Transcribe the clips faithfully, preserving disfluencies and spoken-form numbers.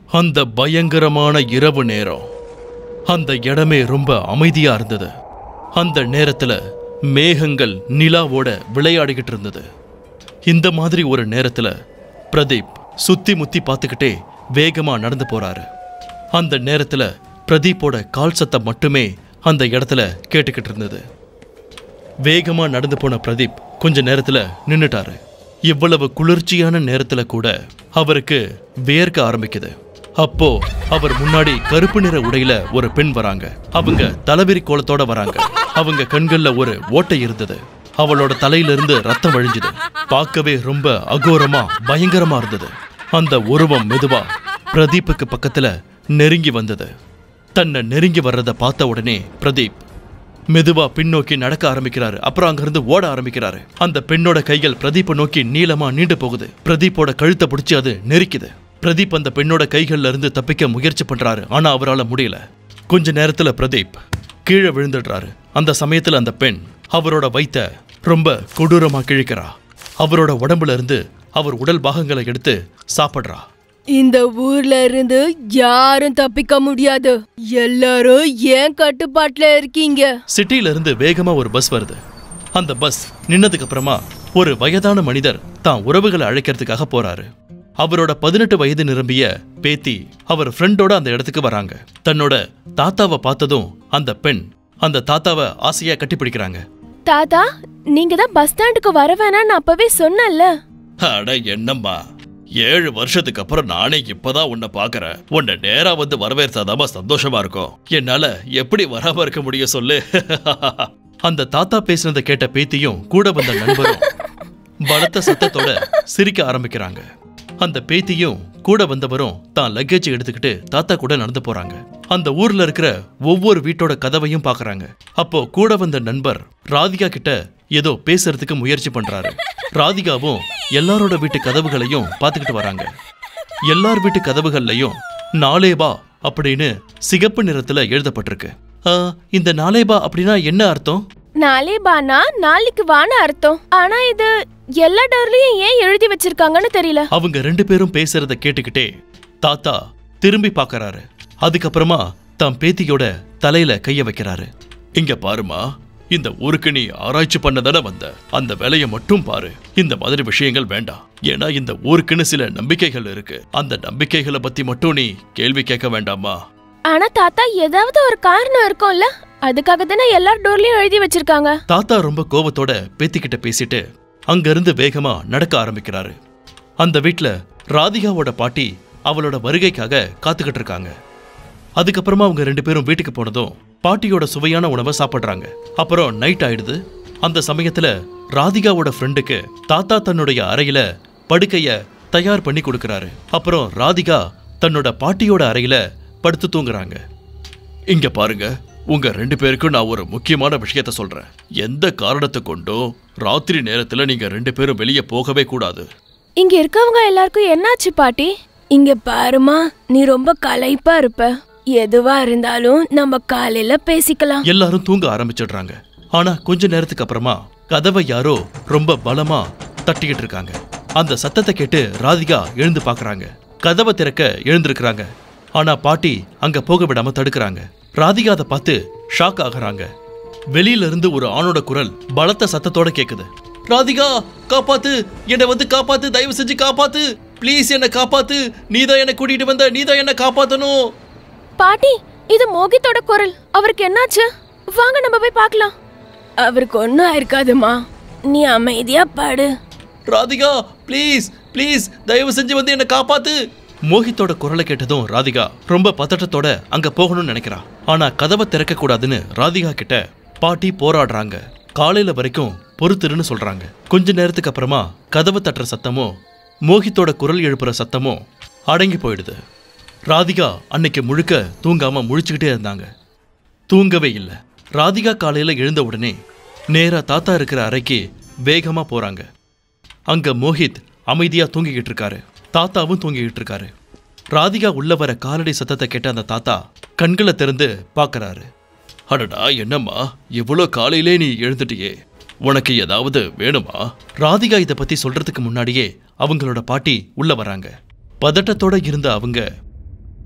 அந்த பயங்கரமான இரவு நேரம். அந்த இடமே ரொம்ப அமைதியா இருந்தது. அந்த நேரத்துல மேகங்கள் நிலாவோட விளையாடிக்கிட்டு இருந்தது. இந்த மாதிரி ஒரு நேரத்துல பிரதீப் சுத்தி முத்தி பார்த்துக்கிட்டே வேகமா நடந்து போறாரு. அந்த நேரத்துல பிரதீப்போட கால் சத்தம் மட்டுமே அந்த இடத்துல கேட்டுக்கிட்டு இருந்தது. வேகமா நடந்து போன பிரதீப் கொஞ்ச நேரத்துல நின்னுட்டாரு. இவ்வளவு குளிர்ச்சியான நேரத்துல கூட அவருக்கு வேர்க்க ஆரம்பிக்குது. அப்போ அவர் முன்னாடி கருப்பு நிற உடையில ஒரு பெண் வராங்க. அவங்க தலைவிரி கோலத்தோட வராங்க. அவங்க கண்கள்ல ஒரு ஓட்டை இருந்தது. அவளோட தலையிலிருந்து ரத்தம் வழிஞ்சுது. பார்க்கவே ரொம்ப அகோரமா பயங்கரமா இருந்தது. அந்த உருவம் மெதுவா பிரதீப்புக்கு பக்கத்துல நெருங்கி வந்தது. தன்னை நெருங்கி வர்றத பார்த்த உடனே பிரதீப் மெதுவா பின்னோக்கி நடக்க ஆரம்பிக்கிறாரு. அப்புறம் அங்கிருந்து ஓட ஆரம்பிக்கிறாரு. அந்த பெண்ணோட கைகள் பிரதீப்பை நோக்கி நீளமா நீண்டு போகுது. பிரதீப்போட கழுத்தை பிடிச்சி அது நெரிக்குது. பிரதீப் அந்த பெண்ணோட கைகள்ல இருந்து தப்பிக்க முயற்சி பண்றாரு. ஆனா அவரால் முடியல. கொஞ்ச நேரத்துல பிரதீப் கீழே விழுந்துடுறாரு. அந்த சமயத்துல அந்த பெண் அவரோட வயித்தை ரொம்ப கொடூரமா கிழிக்கிறா. அவரோட உடம்புல இருந்து அவர் உடல் பாகங்களை எடுத்து சாப்பிடுறா. இந்த ஊர்ல இருந்து யாரும் தப்பிக்க முடியாது. எல்லாரும் ஏன் கட்டுப்பாட்டுல இருக்கீங்க. சிட்டில இருந்து வேகமா ஒரு பஸ் வருது. அந்த பஸ் நின்னதுக்கு அப்புறமா ஒரு வயதான மனிதர் தான் உறவுகளை அழைக்கிறதுக்காக போறாரு. அவரோட பதினெட்டு வயது நிரம்பிய பேத்தி அவர் ஃப்ரெண்டோட அந்த இடத்துக்கு வராங்க. தன்னோட தாத்தாவை பார்த்ததும் அந்த பெண் அந்த தாத்தாவை ஆசையா கட்டி பிடிக்கிறாங்க. தாத்தா, நீங்க தான் பஸ் ஸ்டாண்டுக்கு வர வேணான்னு அப்பவே சொன்னல. அட என்னம்மா, ஏழு வருஷத்துக்கு அப்புறம் நானே இப்பதான் உன்னை பாக்குறேன். உன்னை நேரா வந்து வரவேற்றாதாம சந்தோஷமா இருக்கும். என்னால எப்படி வராம இருக்க முடியும் சொல்லு. அந்த தாத்தா பேசினதை கேட்ட பேத்தியும் கூட வந்த நண்பரும் பலத்த சத்தத்தோட சிரிக்க ஆரம்பிக்கிறாங்க. அந்த பேத்தியும் கூட வந்தவரும் தான் லக்கேஜ் எடுத்துக்கிட்டு தாத்தா கூட நடந்து போறாங்க. அந்த ஊர்ல இருக்கிற ஒவ்வொரு வீட்டோட கதவையும் பாக்குறாங்க. அப்போ கூட வந்த நண்பர் ராதிகா கிட்ட ஏதோ பேசுறதுக்கு முயற்சி பண்றாரு. ராதிகாவும் எல்லாரோட வீட்டு கதவுகளையும் பாத்துக்கிட்டு வராங்க. எல்லார் வீட்டு கதவுகள்லயும் நாலேபா அப்படின்னு சிகப்பு நிறத்துல எழுதப்பட்டிருக்கு. இந்த நாலேபா அப்படின்னா என்ன அர்த்தம்? நாலேபானா நாளைக்கு வான அர்த்தம். ஆனா இது எல்லா டோர்லயும் ஏன் எழுதி வச்சிருக்காங்கன்னு தெரியல. அவங்க ரெண்டு பேரும் பேசுறத கேட்டுக்கிட்டே தாத்தா திரும்பி பாக்கறாரு. அதுக்கப்புறமா தம் பேத்தியோட தலையில கைய வைக்கிறாரு. இங்க பாருமா, இந்த ஊருக்கு நீ ஆராய்ச்சி பண்ணதான வந்த, அந்த வேலையை மட்டும் பாரு. இந்த மாதிரி விஷயங்கள் வேண்டாம். ஏன்னா இந்த ஊருக்குன்னு சில நம்பிக்கைகள் இருக்கு. அந்த நம்பிக்கைகளை பத்தி மட்டும் நீ கேள்வி கேட்க வேண்டாமா? ஆனா தாத்தா, ஏதாவது ஒரு காரணம் இருக்கும்ல, அதுக்காக தானே எல்லா டோர்லயும் எழுதி வச்சிருக்காங்க. தாத்தா ரொம்ப கோபத்தோட பேத்திக்கிட்ட பேசிட்டு அங்க இருந்து வேகமா நடக்க ஆரம்பிக்கிறாரு. அந்த வீட்டுல ராதிகாவோட பாட்டி அவளோட வருகைக்காக காத்துக்கிட்டு இருக்காங்க. அதுக்கப்புறமா அவங்க ரெண்டு பேரும் வீட்டுக்கு போனதும் பாட்டியோட சுவையான உணவை சாப்பிடுறாங்க. அப்புறம் நைட் ஆயிடுது. அந்த சமயத்துல ராதிகாவோட ஃப்ரெண்டுக்கு தாத்தா தன்னுடைய அறையில படுக்கைய தயார் பண்ணி கொடுக்கறாரு. அப்புறம் ராதிகா தன்னோட பாட்டியோட அறையில படுத்து தூங்குறாங்க. இங்க பாருங்க, உங்க ரெண்டு பேருக்கும் நான் ஒரு முக்கியமான விஷயத்த சொல்றேன். எந்த காரணத்தை கொண்டும் ராத்திரி நேரத்துல நீங்க ரெண்டு பேரும் வெளியே போகவே கூடாது. இங்க இருக்கவங்க எல்லாருக்கும் என்னாச்சு பாட்டி? இங்க பாருமா, நீ ரொம்ப களைப்பா இருப்ப. எதுவா இருந்தாலும் நம்ம காலையில பேசிக்கலாம். எல்லாரும் தூங்க ஆரம்பிச்சிடுறாங்க. ஆனா கொஞ்ச நேரத்துக்கு அப்புறமா கதவை யாரோ ரொம்ப பலமா தட்டிக்கிட்டு இருக்காங்க. அந்த சத்தத்தை கேட்டு ராதிகா எழுந்து பாக்குறாங்க. கதவை திறக்க எழுந்திருக்கிறாங்க. ஆனா பாட்டி அங்க போக விடாம தடுக்கிறாங்க. ராதிகா அதை பார்த்து ஷாக் ஆகுறாங்க. வெளியில இருந்து ஒரு ஆணோட குரல் பலத்த சத்தத்தோட கேக்குது. ராதிகா, காப்பாத்து, என்னை வந்து காப்பாத்து, தயவு செஞ்சு காப்பாத்து, பிளீஸ் என்ன காப்பாத்து, நீதான் என்ன கூட்டிட்டு வந்த, நீதான் என்ன காப்பாத்தணும். பாட்டி, இது மோகித்தோட குரல். அவருக்கு என்னாச்சு? வாங்க நம்ம போய் பார்க்கலாம். அவருக்கு ஒன்னும் ஆயிருக்காதுமா, நீ அமைதியா பாடு. ராதிகா, பிளீஸ் பிளீஸ் தயவு செஞ்சு வந்து என்ன காப்பாத்து. மோகித்தோட குரலை கேட்டதும் ராதிகா ரொம்ப பதட்டத்தோட அங்க போகணும்னு நினைக்கிறா. ஆனா கதவை திறக்க கூடாதுன்னு ராதிகா கிட்ட பாட்டி போராடுறாங்க. காலையில வரைக்கும் பொறுத்துருன்னு சொல்றாங்க. கொஞ்ச நேரத்துக்கு அப்புறமா கதவை தட்டுற சத்தமும் மோகித்தோட குரல் எழுப்புற சத்தமும் அடங்கி போயிடுது. ராதிகா அன்னைக்கு முழுக்க தூங்காம முழிச்சுக்கிட்டே இருந்தாங்க. தூங்கவே இல்லை. ராதிகா காலையில எழுந்த உடனே நேரா தாத்தா இருக்கிற அறைக்கு வேகமா போறாங்க. அங்க மோஹித் அமைதியா தூங்கிக்கிட்டு இருக்காரு. தாத்தாவும் தூங்கிக்கிட்டு இருக்காரு. ராதிகா உள்ள வர காலடி சத்தத்தை கேட்ட அந்த தாத்தா கண்களை திறந்து பாக்குறாரு. அடடா, என்னம்மா இவ்வளோ காலையிலே நீ எழுந்துட்டியே, உனக்கு ஏதாவது வேணுமா? ராதிகா இதை பத்தி சொல்றதுக்கு முன்னாடியே அவங்களோட பாட்டி உள்ள வராங்க. பதட்டத்தோட இருந்த அவங்க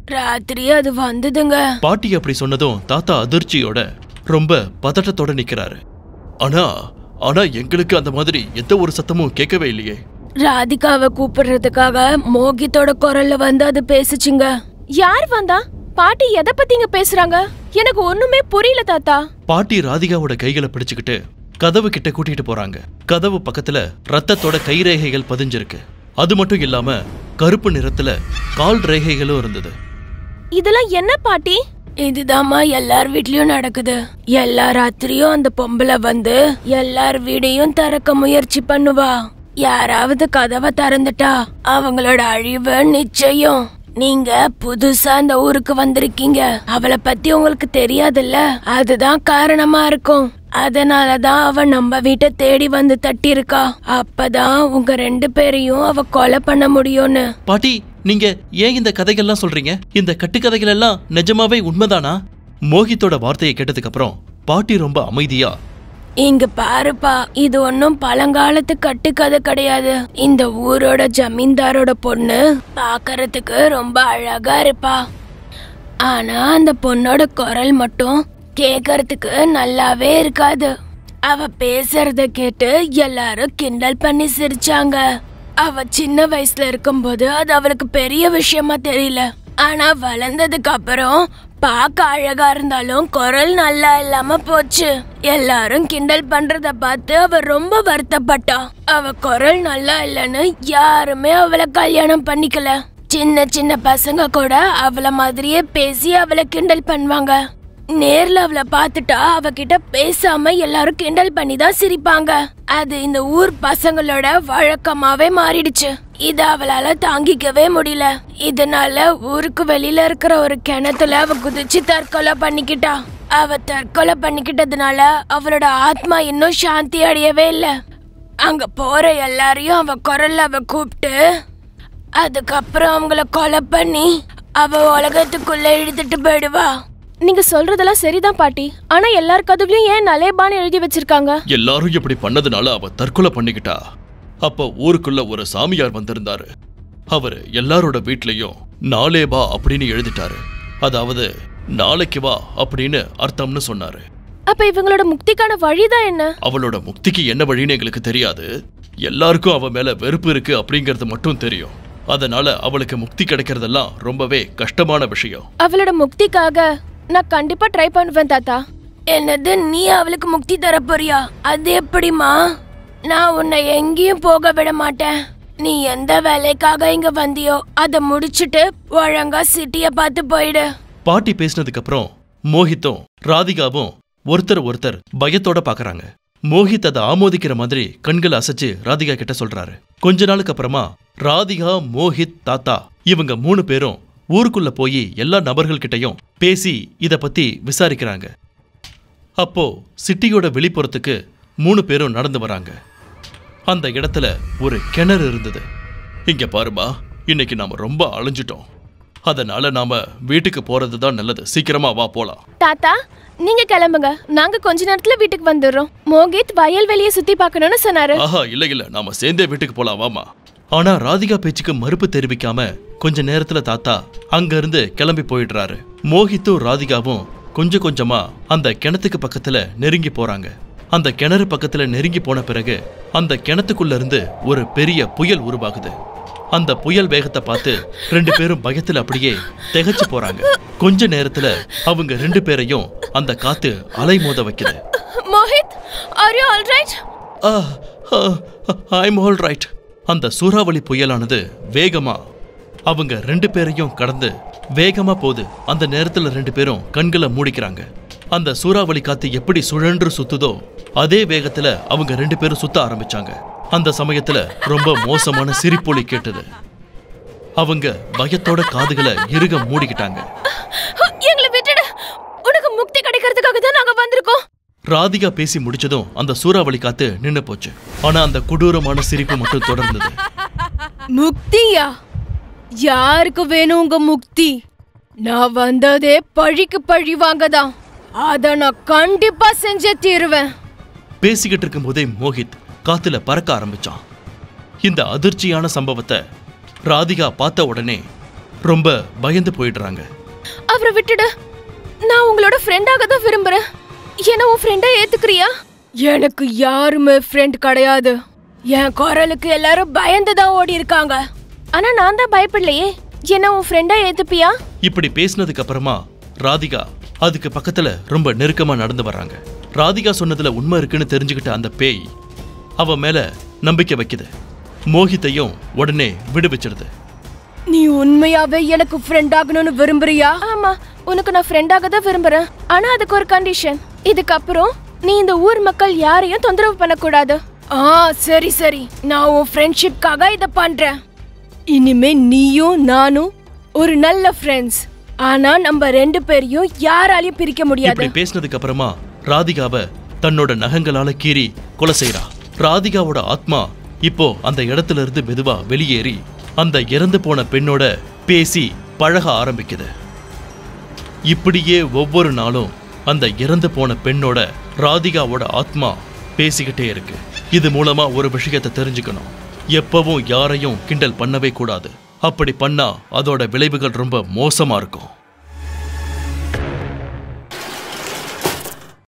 ராத்திரி அது வந்ததுங்க. பாட்டி அப்படி சொன்னதும் தாத்தா அதிர்ச்சியோட ரொம்ப பதட்டத்தோட நிக்கிறாரு. ஆனா ஆனா எங்களுக்கு அந்த மாதிரி எந்த ஒரு சத்தமும் கேட்கவே இல்லையே. ராதிகாவை கூப்பிடுறதுக்காக மோகித்தோட குரல்ல வந்து அது பேசுச்சுங்க. யார் வந்தா? பாட்டி எதை பத்திங்க பேசுறாங்க? எனக்கு ஒண்ணுமே புரியல தாத்தா. பாட்டி ராதிகாவோட கைகளை பிடிச்சுக்கிட்டு கதவு கிட்ட கூட்டிட்டு போறாங்க. கதவு பக்கத்துல ரத்தத்தோட கைரேகைகள் பதிஞ்சிருக்கு. அது மட்டும் இல்லாம கருப்பு நிறத்துல கால் ரேகைகளும் இருந்தது. இதெல்லாம் என்ன பாட்டி? இதுதாம்மா எல்லார் வீட்லயும் நடக்குது. எல்லா ராத்திரியும் அந்த பொம்பளை வந்து எல்லார் வீடையும் திறக்க முயற்சி பண்ணுவா. யாராவது கதவை திறந்துட்டா அவங்களோட அழிவு நிச்சயம். நீங்க புதுசா அந்த ஊருக்கு வந்திருக்கீங்க, அவளை பத்தி உங்களுக்கு தெரியாதுல்ல, அதுதான் காரணமா இருக்கும். அதனாலதான் அவ நம்ம வீட்டை தேடி வந்து தட்டி இருக்கா. அப்பதான் உங்க ரெண்டு பேரையும் அவ கொலை பண்ண முடியும்னு. பாட்டி, நீங்க ஏன் இந்த கதைகள்லாம் சொல்றீங்க? இந்த கட்டுக்கதைகள் எல்லாம் நிஜமாவே உண்மைதானா? மோகித்தோட வார்த்தையை கேட்டதுக்கு அப்புறம் பாட்டி ரொம்ப அமைதியா, இங்க பாருப்பா, இது ஒன்னும் பழங்காலத்து கட்டுக்கதை கிடையாது. இந்த ஊரோட ஜமீன்தாரோட பொண்ணு பாக்கறதுக்கு ரொம்ப அழகா இருப்பா. ஆனா அந்த பொண்ணோட குரல் மட்டும் கேக்கறதுக்கு நல்லாவே இருக்காது. அவ பேசுறத கேட்டு எல்லாரும் கிண்டல் பண்ணி சிரிச்சாங்க. அவ சின்ன வயசுல இருக்கும்போது அது அவளுக்கு பெரிய விஷயமா தெரியல. ஆனா வளர்ந்ததுக்கு அப்புறம் பாக்க அழகா இருந்தாலும் குரல் நல்லா இல்லாம போச்சு. எல்லாரும் கிண்டல் பண்றத பார்த்து அவ ரொம்ப வருத்தப்பட்டா. அவ குரல் நல்லா இல்லன்னு யாருமே அவளை கல்யாணம் பண்ணிக்கல. சின்ன சின்ன பசங்க கூட அவள மாதிரியே பேசி அவளை கிண்டல் பண்ணுவாங்க. நேர்ல அவளை பாத்துட்டா அவகிட்ட பேசாம எல்லாரும் கிண்டல் பண்ணி தான் சிரிப்பாங்க. அது இந்த ஊர் பசங்களோட வழக்கமாவே மாறிடுச்சு. இத அவளால தாங்கிக்கவே முடியல. இதனால ஊருக்கு வெளியில இருக்கிற ஒரு கிணத்துல அவ குதிச்சு தற்கொலை பண்ணிக்கிட்டா. அவ தற்கொலை பண்ணிக்கிட்டதுனால அவளோட ஆத்மா இன்னும் சாந்தி அடையவே இல்ல. அங்க போற எல்லாரையும் அவ குரல்ல அவ கூப்பிட்டு அதுக்கப்புறம் அவங்கள கொலை பண்ணி அவ உலகத்துக்குள்ள இழுத்துட்டு போயிடுவா. நீங்க சொல்றதெல்லாம் சரிதான் பாட்டி. ஆனா எல்லார் கதவுலயும் ஏன் நலேபான்னு எழுதி வச்சிருக்காங்க? எல்லாரும் இப்படி பண்ணதுனால அவ தற்கொலை பண்ணிக்கிட்டா. அப்ப ஊருக்குள்ள ஒரு சாமியார் வந்திருந்தாரு. அவரு எல்லாரோட வீட்லயும் நாளேபா அப்படின்னு எழுதிட்டாரு. அதாவது நாளைக்கு வா அப்படின்னு அர்த்தம்னு சொன்னாரு. அப்ப இவங்களோட முக்திக்கான வழிதான் என்ன? அவளோட முக்திக்கு என்ன வழின்னு எங்களுக்கு தெரியாது. எல்லாருக்கும் அவ மேல வெறுப்பு இருக்கு அப்படிங்கறது மட்டும் தெரியும். அதனால அவளுக்கு முக்தி கிடைக்கிறதெல்லாம் ரொம்பவே கஷ்டமான விஷயம். அவளோட முக்திக்காக நான் கண்டிப்பா ட்ரை பண்ணுவேன் தாத்தா. என்னது, நீ அவளுக்கு முக்தி தர போறியா? அது எப்படிமா? நான் உன்னை எங்கேயும் போக விட மாட்டேன். நீ எந்த வேலைக்காக இங்க வந்தியோ அதை முடிச்சிட்டு ஒழுங்கா சிட்டிய பார்த்து போயிடு. பாட்டி பேசினதுக்கு அப்புறம் மோகித்தும் ராதிகாவும் ஒருத்தர் ஒருத்தர் பயத்தோட பாக்குறாங்க. மோகித் அதை ஆமோதிக்கிற மாதிரி கண்களை அசைச்சு ராதிகா கிட்ட சொல்றாரு. கொஞ்ச நாளுக்கு அப்புறமா ராதிகா, மோகித், தாத்தா இவங்க மூணு பேரும் ஊருக்குள்ள போய் எல்லா நபர்கள் கிட்டையும் பேசி இத பத்தி விசாரிக்கிறாங்க. அப்போ சிட்டியோட வெளிப்புறத்துக்கு மூணு பேரும் நடந்து வராங்க. அந்த இடத்துல ஒரு கிணறு இருந்தது. இங்க பாருமா, இன்னைக்கு நாம ரொம்ப அலைஞ்சிட்டோம். அதனால நாம வீட்டுக்கு போறதுதான் நல்லது. சீக்கிரமா வா போலாம். தாத்தா, நீங்க கிளம்புங்க, நாங்க கொஞ்ச நேரத்துல வீட்டுக்கு வந்துடுறோம். மோகித் வயல்வெளியை சுத்தி பார்க்கணும்னு சொன்னாரு. ஆஹா, இல்ல இல்ல, நாம சேர்ந்தே வீட்டுக்கு போலாம், வாமா. ஆனா ராதிகா பேச்சுக்கு மறுப்பு தெரிவிக்காம கொஞ்ச நேரத்துல தாத்தா அங்க இருந்து கிளம்பி போயிடுறாரு. மோகித்தும் ராதிகாவும் கொஞ்சம் கொஞ்சமா அந்த கிணத்துக்கு பக்கத்துல நெருங்கி போறாங்க. அந்த கிணறு பக்கத்துல நெருங்கி போன பிறகு அந்த கிணத்துக்குள்ள இருந்து ஒரு பெரிய புயல் உருவாகுது. அந்த புயல் வேகத்தை பார்த்து ரெண்டு பேரும் பயத்துல அப்படியே திகைச்சு போறாங்க. கொஞ்ச நேரத்துல அவங்க ரெண்டு பேரையும் அந்த காத்து அலை மோத வைக்குது. Mohit, are you all right? I'm all right. அந்த சூறாவளி புயலானது வேகமா அவங்க ரெண்டு பேரையும் கடந்து வேகமா போகுது. அந்த நேரத்துல ரெண்டு பேரும் கண்களை மூடிக்கிறாங்க. அந்த சூறாவளி காத்து எப்படி சுழன்று சுத்துதோ அதே வேகத்துல அவங்க ரெண்டு பேரும் சுத்த ஆரம்பிச்சாங்க. அந்த சமயத்துல ரொம்ப மோசமான சிரிப்பொலி கேட்டது. அவங்க பயத்தோட காதுகளை இறுக மூடிக்கிட்டாங்க. எங்களை விட்டுடு, உனக்கு முக்தி கிடைக்கிறதுக்காக தான் நாங்க வந்திருக்கோம். ராதிகா பேசி முடிச்சதும் அந்த சூறாவளி காத்து நின்னு போச்சு. ஆனா அந்த கொடூரமான சிரிப்பு மட்டும் தொடர்ந்தது. முக்தியா? யாருக்கு வேணும் உங்க முக்தி? நான் வந்ததே பழிக்கு பழி வாங்கதான். அத நான் கண்டிப்பா செஞ்சே தீருவேன். பேசிக்கிட்டு இருக்கும் போதே மோகித் காத்துல பறக்க ஆரம்பிச்சான். இந்த அதிர்ச்சியான சம்பவத்தை ராதிகா பார்த்த உடனே ரொம்ப பயந்து போயிடுறாங்க. அவரை விட்டுடு, நான் உங்களோட ஃப்ரெண்டாக தான் விரும்புறேன். என்ன உன் ஃப்ரெண்டா ஏத்துக்கிறியா? எனக்கு யாருமே ஃப்ரெண்ட் கிடையாது. என் குரலுக்கு எல்லாரும் பயந்து தான் ஓடி இருக்காங்க. ஆனா நான் தான் பயப்படலையே. என்ன உன் ஃப்ரெண்டா ஏத்துப்பியா? இப்படி பேசினதுக்கு அப்புறமா ராதிகா அதுக்கு பக்கத்துல ரொம்ப நெருக்கமா நடந்து வர்றாங்க. ராதிகா சொன்னதுல உண்மை இருக்குன்னு தெரிஞ்சுக்கிட்ட அந்த பேய் அவ மேல நம்பிக்கை வைக்குது. மோகித்தையும் உடனே விடுவிச்சிடுது. நீ உண்மையாவே எனக்கு ஃப்ரெண்ட் ஆகணும்னு விரும்புறியா? ஆமா, உனக்கு நான் ஃப்ரெண்டாக தான் விரும்புறேன். ஆனா அதுக்கு ஒரு கண்டிஷன். இதுக்கப்புறம் நீ இந்த ஊர் மக்கள் யாரையும் தொந்தரவு பண்ணக்கூடாது. ஆ சரி சரி, நான் உன் ஃப்ரெண்ட்ஷிப்காக இத பண்றேன். இனிமே நீயும் நானும் ஒரு நல்ல ஃப்ரெண்ட்ஸ். ஆனா நம்ம ரெண்டு பேரையும் யாராலையும் பிரிக்க முடியாது. இப்படி பேசினதுக்கு அப்புறமா ராதிகாவை தன்னோட நகங்களால கீறி கொலை செய்றா. ராதிகாவோட ஆத்மா இப்போ அந்த இடத்துல இருந்து மெதுவா வெளியேறி அந்த இறந்து போன பெண்ணோட பேசி பழக ஆரம்பிக்குது. இப்படியே ஒவ்வொரு நாளும் அந்த இறந்து போன பெண்ணோட ராதிகாவோட ஆத்மா பேசிக்கிட்டே இருக்கு. இது மூலமா ஒரு விஷயத்தை தெரிஞ்சுக்கணும். எப்பவும் யாரையும் கிண்டல் பண்ணவே கூடாது. அப்படி பண்ணா அதோட விளைவுகள் ரொம்ப மோசமா இருக்கும்.